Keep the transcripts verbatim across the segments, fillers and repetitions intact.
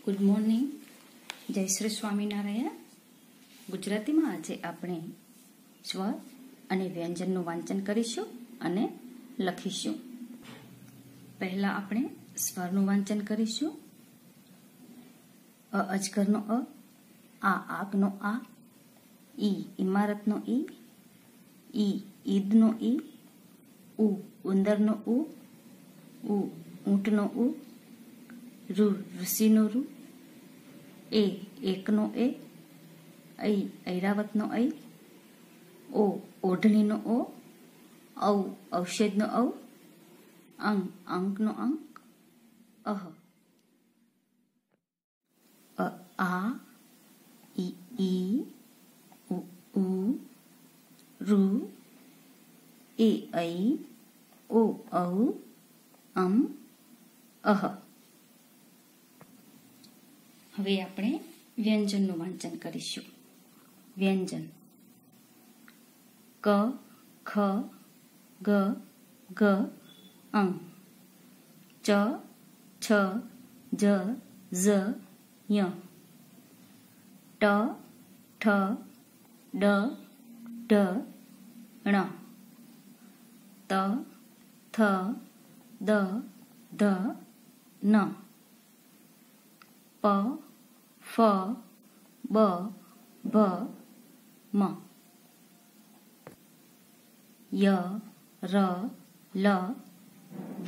Good morning. જય શ્રી સ્વામિનારાયણ. ગુજરાતીમાં આજે આપણે સ્વર અને વ્યંજનનું વાંચન કરીશું અને લખીશું. પહેલા આપણે સ્વરનું વાંચન કરીશું. અ અજગરનો અ, આ આગનો આ, ઈ ઇમારતનો ઈ, ઈ ઈદનો ઈ, ઉ ઉંદરનો ઉ, ઉ ઊંટનો ઉ, રૂ ઋષિનો રૂ, એ એકનો એ, ઐ ઐરાવતનો ઐ, ઓ ઓઢણીનો ઓ, ઔ ઔષધનો ઔ, અંગ અંકનો અંક, અહ અ આ, ઈ ઈ, ઉ ઉ, રૂ, એ ઐ, ઓ ઔ, અમ અહ. હવે આપણે વ્યંજનનું વાંચન કરીશું. વ્યંજન: ક ખ ગ ઘ અં, ચ છ જ ઝ ય, ટ ઠ ડ ઢ ણ, ત થ દ ધ ન, પ ફ બ ભ મ, ય ર લ વ,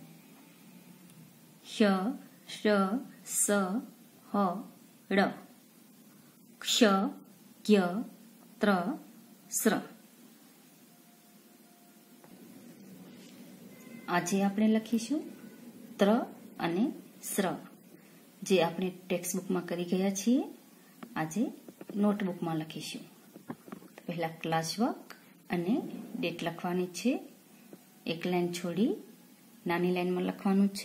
શ શ સ હ ળ, ક્ષ જ્ઞ ત્ર સ્ર. આજે આપણે લખીશું ત્ર અને સ્ર, જે આપણે ટેક્સ્ટ બુકમાં કરી ગયા છીએ. આજે નોટબુકમાં લખીશું. પહેલા ક્લાસ વર્ક અને ડેટ લખવાની છે. એક લાઈન છોડી નાની લાઈનમાં લખવાનું છે.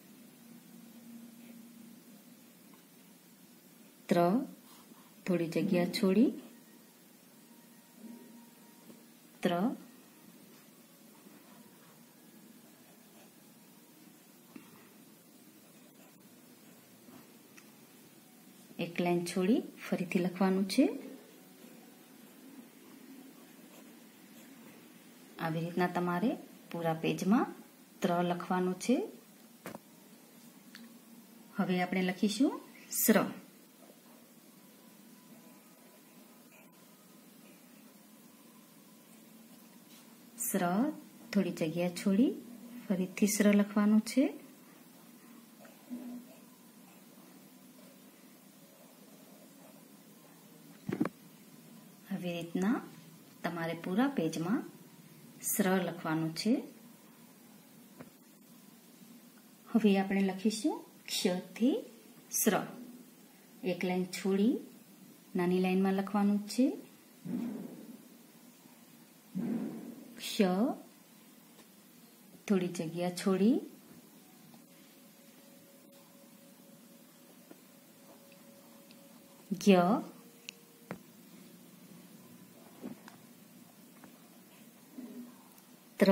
ત્ર થોડી જગ્યા છોડી ત્ર, એક લાઈન છોડી ફરીથી લખવાનું છે. આવી રીતના તમારે પૂરા પેજમાં ત્ર લખવાનું છે. હવે આપણે લખીશું સ્ર. સ્ર થોડી જગ્યા છોડી ફરીથી સ્ર લખવાનું છે. આવી રીતના તમારે પૂરા પેજમાં સ્ર લખવાનું છે. હવે આપણે લખીશું ક્ષથી સ્ર. એક લાઈન છોડી નાની લાઈનમાં લખવાનું છે. ક્ષ થોડી જગ્યા છોડી જ્ઞ, ત્ર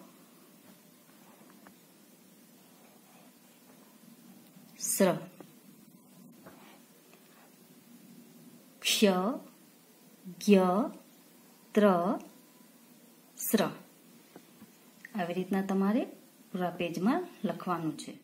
સ્ર, ક્ષ જ્ઞ ત્ર સ્ર. આવી રીતના તમારે પૂરા પેજમાં લખવાનું છે.